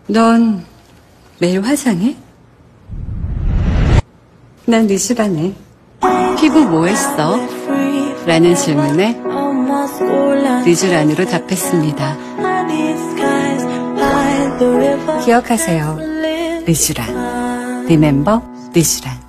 넌 매일 화장해? 난 느슨하네. 피부 뭐 했어? 라는 질문에 느즈란으로 답했습니다. 기억하세요. 느즈란. Remember 느즈란.